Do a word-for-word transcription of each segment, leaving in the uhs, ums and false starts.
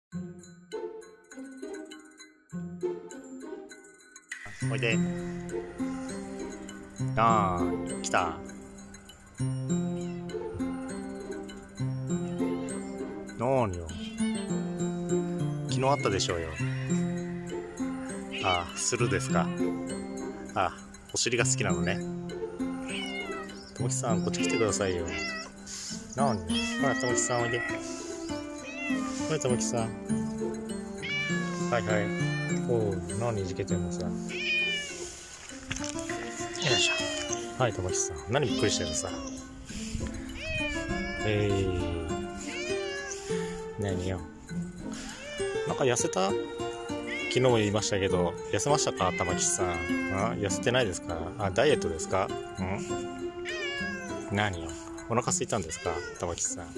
おいで。ああ、来た。なーによ。昨日あったでしょうよ。ああ、するですか。ああ、お尻が好きなのね。ともきさん、こっち来てくださいよ。なーによ。ほら、ともきさんおいで。ほら、ともきさん。はいはい。おう、何いじけてんのさ。よいしょ。はい、ともきさん。何びっくりしてるさ。えー。何よ。なんか痩せた？昨日も言いましたけど、痩せましたか、玉木さん。あ、痩せてないですか？あ、ダイエットですか？ん？何よ。お腹空いたんですか、玉木さん。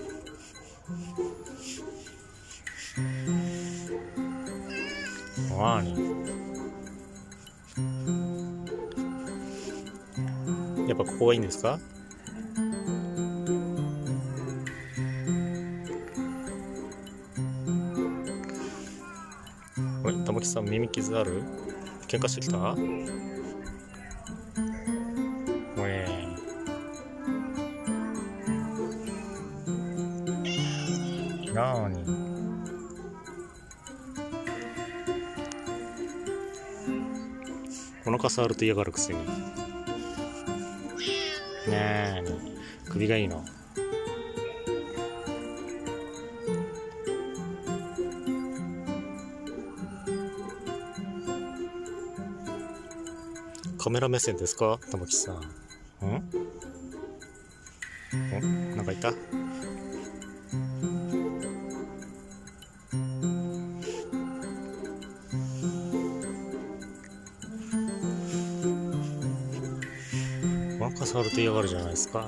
何？やっぱここがいいんですか？あれ、玉木さん耳傷ある？喧嘩してきた？おえー。なーに？お腹触ると嫌がるくせに。なーに？首がいいの？カメラ目線ですか、玉木さん。ん？ん？なんかいた？お腹触ると嫌がるじゃないですか。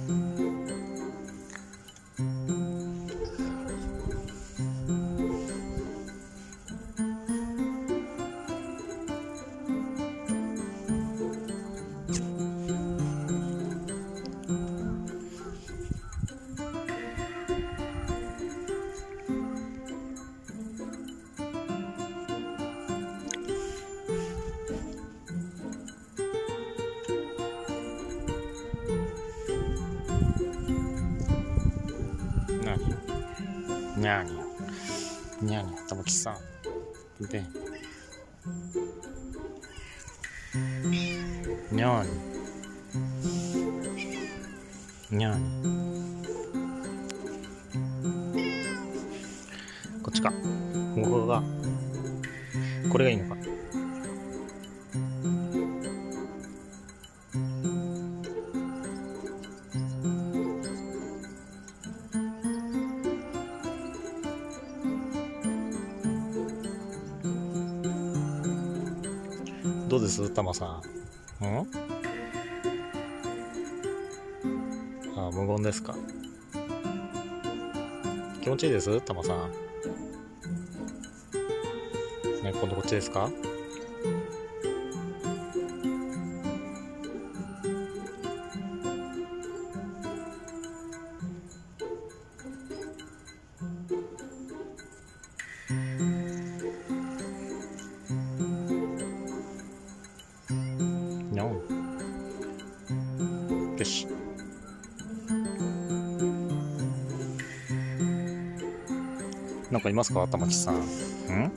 にゃーにゃにゃーにゃ、玉木さんでにゃーににゃーに、こっちか、ここがこれがいいのか。どうです、玉さん。ん？あ、無言ですか。気持ちいいです、玉さん。ね、今度こっちですか。にゃん。よし。なんかいますか、玉木さん。ん？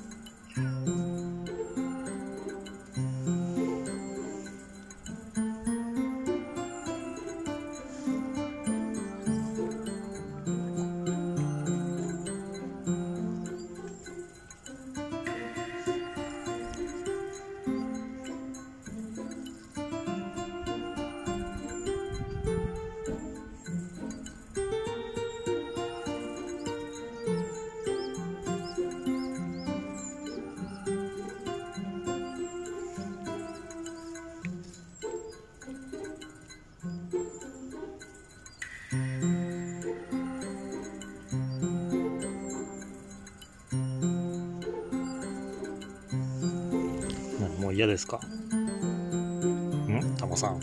もう嫌ですか。ん？タモさん。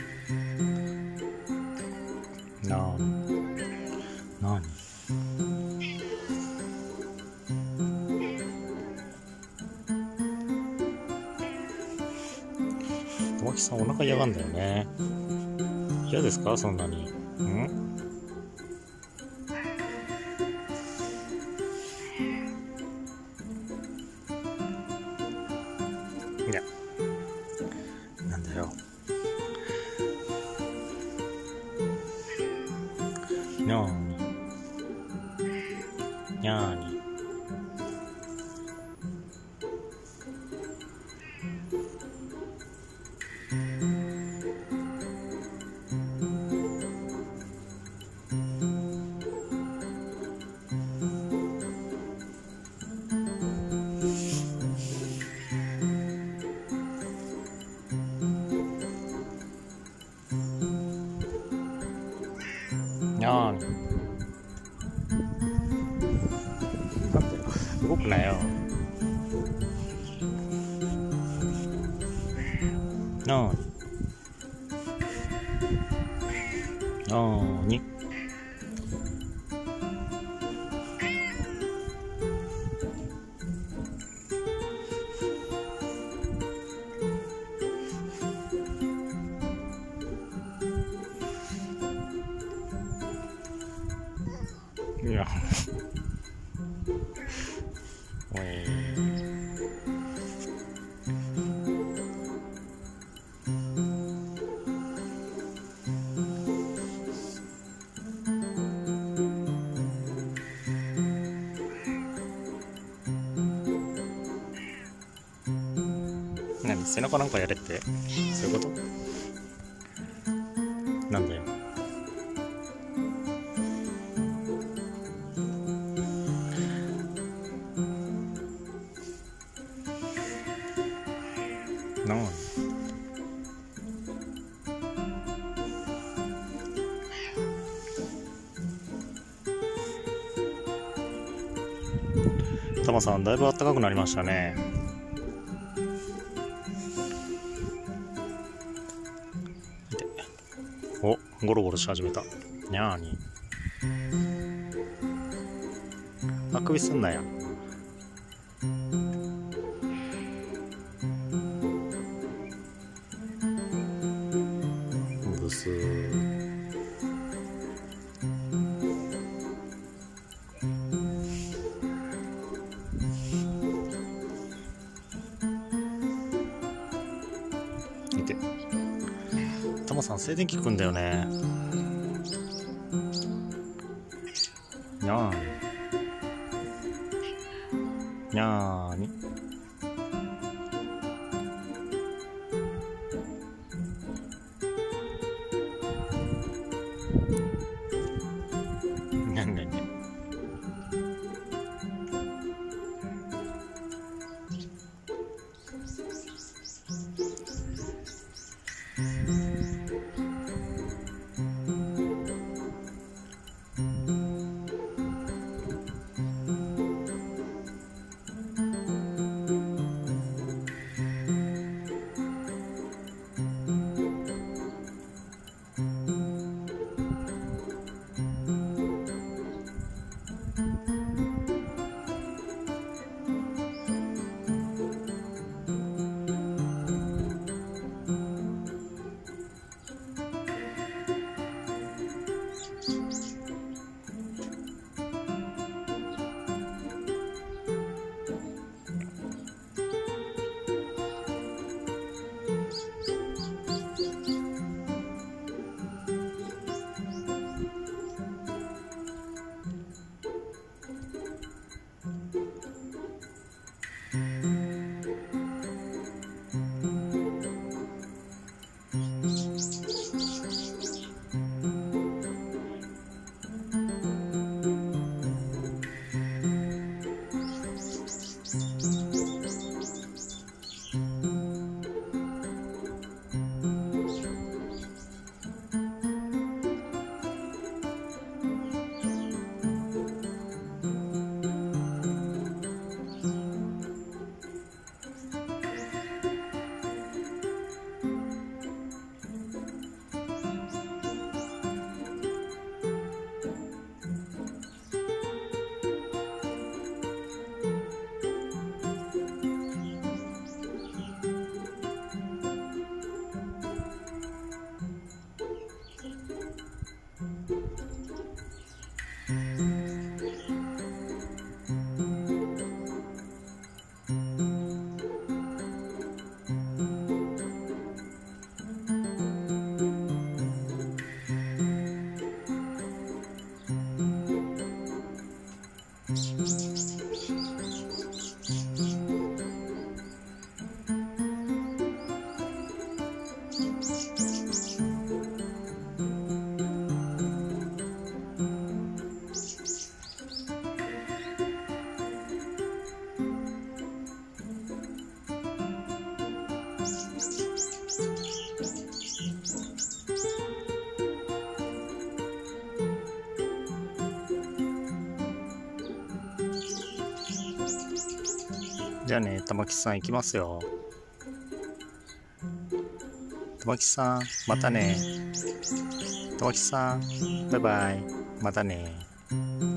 なあ。なに？ 玉木さんお腹嫌がんだよね。嫌ですかそんなに。んいや、なんだよ。にゃーににゃーににゃーに。なんだよ、動くなよ。なーになーにいやおい何、背中なんかやれって、そういうことなんだよ。なあタマさん、だいぶ暖かくなりましたね。お、ゴロゴロし始めた。にゃーに。あくびすんなよ。ブスー。見て。タマさん、静電気くんだよね。にゃーに。にゃーに。なんだね。 じゃあね、玉木さん行きますよ。玉木さん、またね。玉木さん、バイバイ。またね。